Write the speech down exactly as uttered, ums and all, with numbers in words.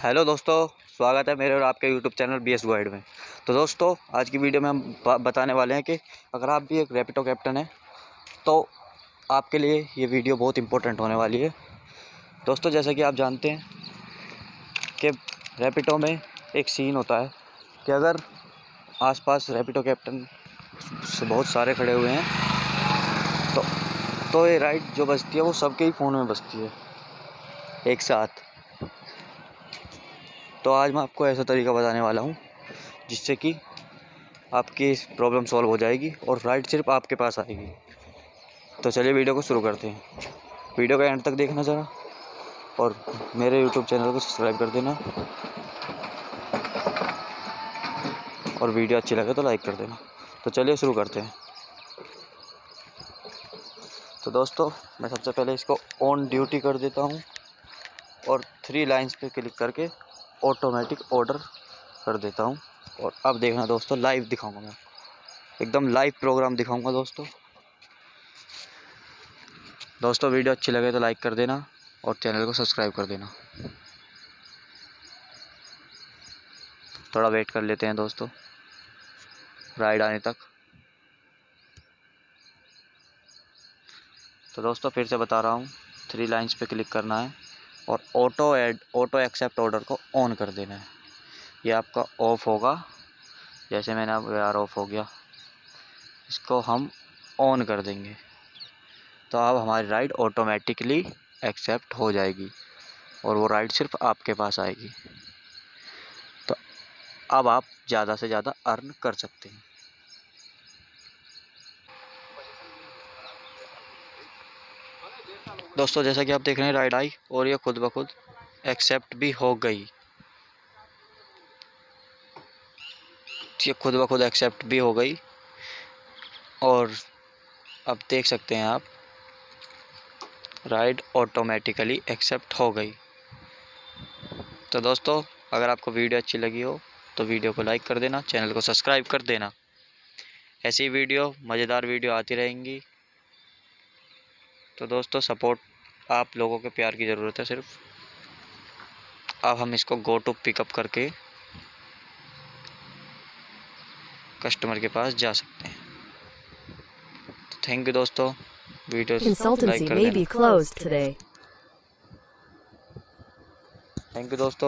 Hello दोस्तों, स्वागत है मेरे और आपके YouTube channel B S guide में। तो दोस्तों, आज की वीडियो में हम बताने वाले हैं कि अगर आप भी एक रैपिडो कैप्टन हैं तो आपके लिए ये वीडियो बहुत इंपॉर्टेंट होने वाली है। दोस्तों, जैसा कि आप जानते हैं कि रैपिडो में एक सीन होता है कि अगर आसपास रैपिडो कैप्टन से बहुत सारे खड़े हुए हैं तो तो ये राइड जो बजती है वो सबके ही फ़ोन में बजती है एक साथ। तो आज मैं आपको ऐसा तरीका बताने वाला हूँ जिससे कि आपकी प्रॉब्लम सॉल्व हो जाएगी और राइड सिर्फ आपके पास आएगी। तो चलिए वीडियो को शुरू करते हैं। वीडियो का एंड तक देखना ज़रा और मेरे यूट्यूब चैनल को सब्सक्राइब कर देना और वीडियो अच्छी लगे तो लाइक कर देना। तो चलिए शुरू करते हैं। तो दोस्तों, मैं सबसे पहले इसको ऑन ड्यूटी कर देता हूँ और थ्री लाइंस पे क्लिक करके ऑटोमेटिक ऑर्डर कर देता हूँ। और अब देखना दोस्तों, लाइव दिखाऊंगा मैं, एकदम लाइव प्रोग्राम दिखाऊंगा दोस्तों। दोस्तों वीडियो अच्छी लगे तो लाइक कर देना और चैनल को सब्सक्राइब कर देना। थोड़ा वेट कर लेते हैं दोस्तों राइड आने तक। तो दोस्तों फिर से बता रहा हूँ, थ्री लाइंस पे क्लिक करना है और auto add auto accept order को ऑन कर देना है। ये आपका ऑफ होगा, जैसे मैंने अब यार ऑफ हो गया, इसको हम ऑन कर देंगे तो अब हमारी राइड ऑटोमेटिकली एक्सेप्ट हो जाएगी और वो राइड सिर्फ आपके पास आएगी। तो अब आप ज़्यादा से ज़्यादा अर्न कर सकते हैं। दोस्तों जैसा कि आप देख रहे हैं, राइड आई और ये खुद ब खुद एक्सेप्ट भी हो गई। ये खुद ब खुद एक्सेप्ट भी हो गई और अब देख सकते हैं आप, राइड ऑटोमेटिकली एक्सेप्ट हो गई। तो दोस्तों, अगर आपको वीडियो अच्छी लगी हो तो वीडियो को लाइक कर देना, चैनल को सब्सक्राइब कर देना। ऐसी वीडियो, मज़ेदार वीडियो आती रहेंगी। तो दोस्तों, सपोर्ट आप लोगों के प्यार की ज़रूरत है सिर्फ। अब हम इसको गो टू पिकअप करके कस्टमर के पास जा सकते हैं। तो थैंक यू दोस्तों, वीडियो लाइक कर देना। Consultancy may be closed today. थैंक यू दोस्तों।